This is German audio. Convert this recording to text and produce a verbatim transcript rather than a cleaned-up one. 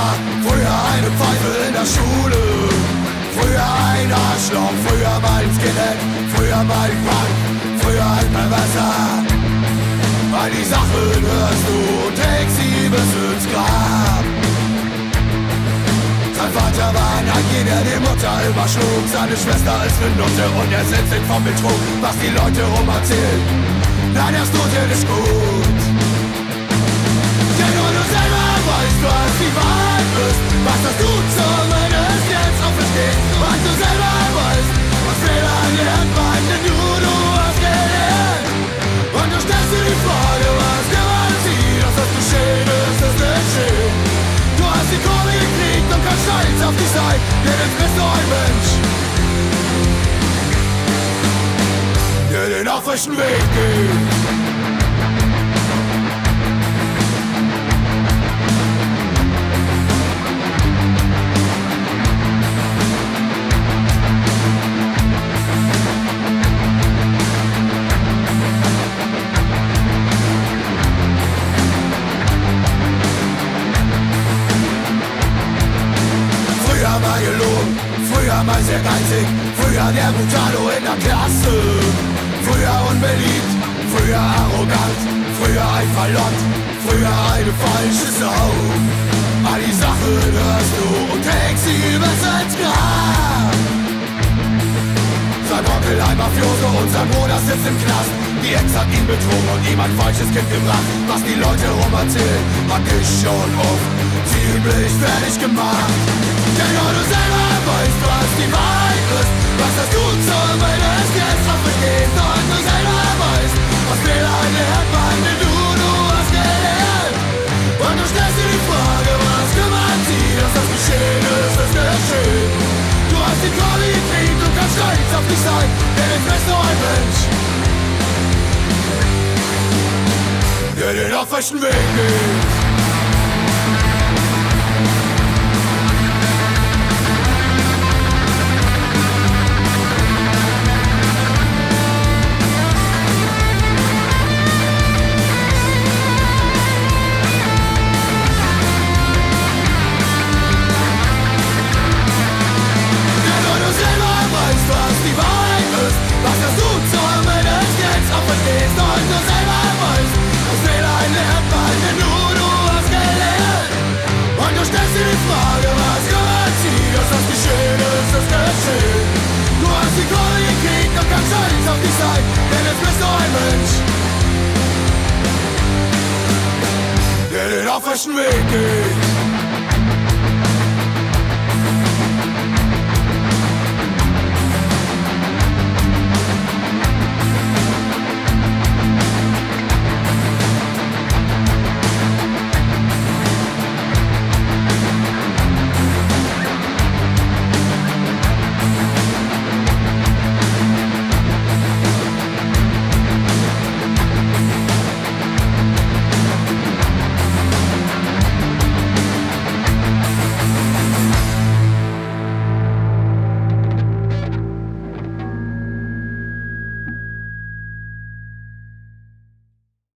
war früher eine Pfeife in der Schule. Früher ein Arschloch, früher mal ein Skelett, früher mal ein Punk, früher ein Perverser. All die Sachen hörst du und trägst sie bis ins Grab. Sein Vater war ein Angie, der die Mutter immer schlug. Seine Schwester ist eine Nutte und er setzt sich vom Betrug, was die Leute rum erzählen. Nein, das tut dir nicht gut. Denn nur du selber weißt, was die Wahrheit ist, was das tut, zumindest jetzt offen steht. Was du selber weißt, was Fehler lernt man, denn du, du hast gelernt. Und du stellst dir die Frage, was garantiert, dass das geschehen ist, ist nicht schön. Du hast die Kurve gekriegt und kannst stolz auf dich sein, denn jetzt bist du ein Mensch, der den aufrechten Weg geht. Früher mal sehr geizig, früher der Brutalo in der Klasse. Früher unbeliebt, früher arrogant, früher ein Verlott, früher eine falsche Sau. All die Sachen hörst du und trägst sie bis ins Grab. Sein Onkel ein Mafioso und sein Bruder sitzt im Knast. Die Ex hat ihn betrogen und ihm ein falsches Kind gebracht. Was die Leute rum erzählen, hat dich schon oft ziemlich fertig gemacht. Denn nur du selber weißt, was die Wahrheit ist, was das tut, zumindest jetzt noch versteht. Und du selber weißt, was Fehler lernt man, denn du, du hast gelernt. Und du stellst dir die Frage, was kümmert sie, dass das geschehen ist, ist nicht schön. Du hast die Kurve gekriegt und kannst stolz auf dich sein, denn jetzt bist du ein Mensch, der den aufrechten Weg geht. Denn jetzt bist du ein Mensch, der den aufrechten Weg geht.